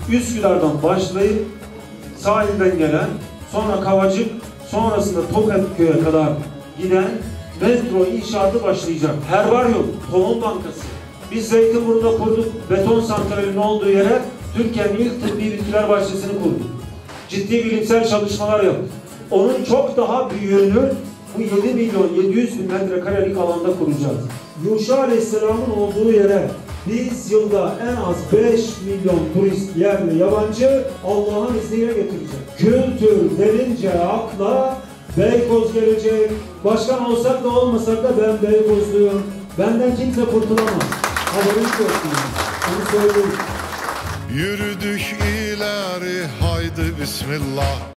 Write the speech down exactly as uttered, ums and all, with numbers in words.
Üsküdar'dan başlayıp sahilden gelen, sonra Kavacık, sonrasında Tokatköy'e kadar giden metro inşaatı başlayacak. Herbaryum, Tohum Bankası. Biz Zeytinburnu'nda kurduk, beton santralinin olduğu yere Türkiye'nin ilk tıbbi bitkiler bahçesini kurduk. Ciddi bilimsel çalışmalar yaptık. Onun çok daha büyüğünü bu yedi milyon yedi yüz bin metrekarelik alanda kuracağız. Yuşa Aleyhisselam'ın olduğu yere biz yılda en az beş milyon turist, yerli, yabancı Allah'ın izniyle getireceğiz. Kültür denince akla Beykoz gelecek. Başkan olsak da olmasak da ben Beykozluyum. Benden kimse kurtulamaz. Haberiniz olsun. Bunu söyleyeyim. Yürüdük ileri haydi bismillah.